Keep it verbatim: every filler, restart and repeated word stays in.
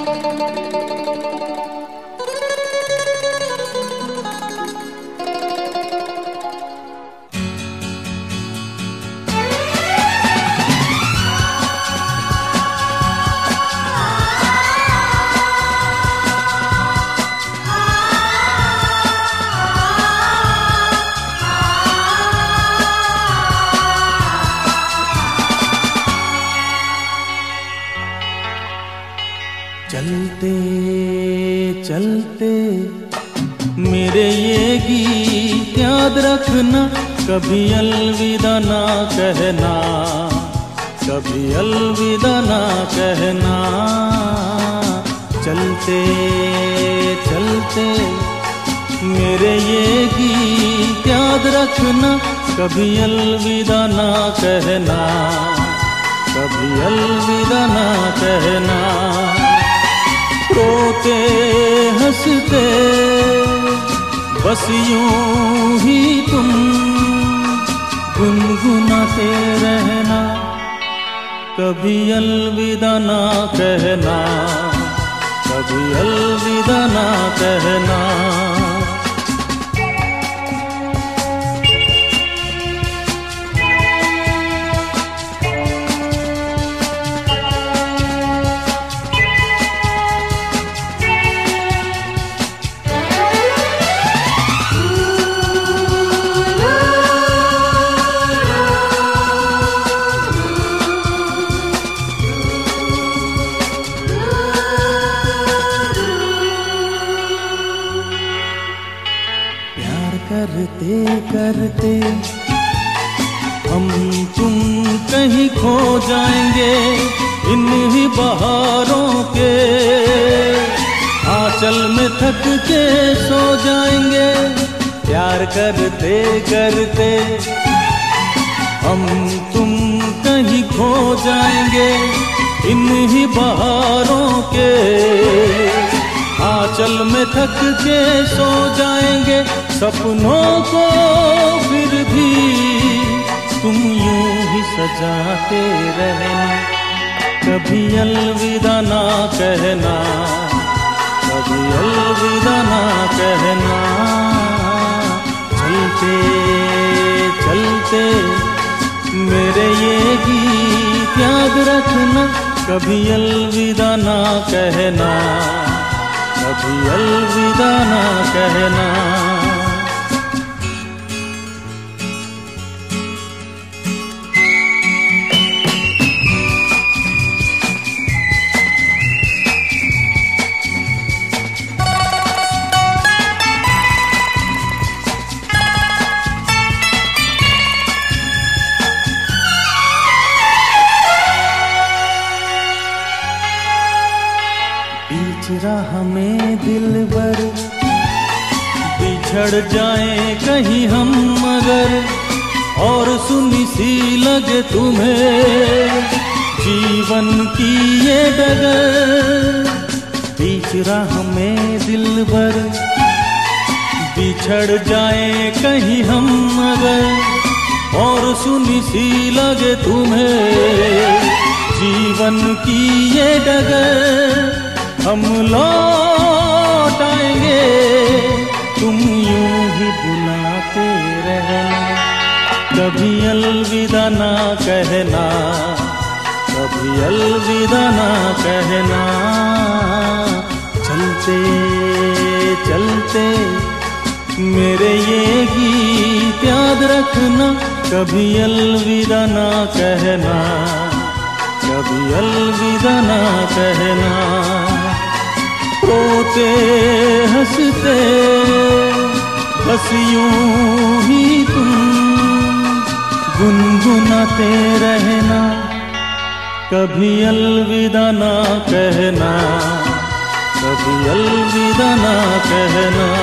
चलते चलते मेरे ये गीत याद रखना, कभी अलविदा ना कहना, कभी अलविदा ना कहना। चलते चलते मेरे ये गीत याद रखना, कभी अलविदा ना कहना, कभी अलविदा ना कहना। रोते हंसते बस यूं ही तुम गुनगुनाते रहना, कभी अलविदा ना कहना, कभी अलविदा ना कहना। करते करते हम तुम कहीं खो जाएंगे, इन ही बहारों के आंचल में थक के सो जाएंगे। प्यार करते करते हम तुम कहीं खो जाएंगे, इन ही बहारों के आंचल में थक के सो जाएंगे। सपनों को फिर भी तुम यूं ही सजाते रहना, कभी अलविदा ना कहना, कभी अलविदा ना कहना। चलते चलते मेरे ये गीत याद रखना, कभी अलविदा ना कहना, कभी अलविदा ना कहना। राह में दिलबर बिछड़ जाए कहीं हम मगर, और सुनी सी लगे तुम्हें जीवन की ये डगर। बीच राह में दिलबर बिछड़ जाए कहीं हम मगर, और सुनी सी लगे तुम्हें जीवन की ये डगर। हम लौट आएंगे तुम यूं ही बुलाते रहना, कभी अलविदा ना कहना, कभी अलविदा ना कहना। चलते चलते मेरे ये गीत याद रखना, कभी अलविदा ना कहना, कभी अलविदा ना कहना। रोते हंसते बस यूं ही तुम गुनगुनाते रहना, कभी अलविदा ना कहना, कभी अलविदा ना कहना।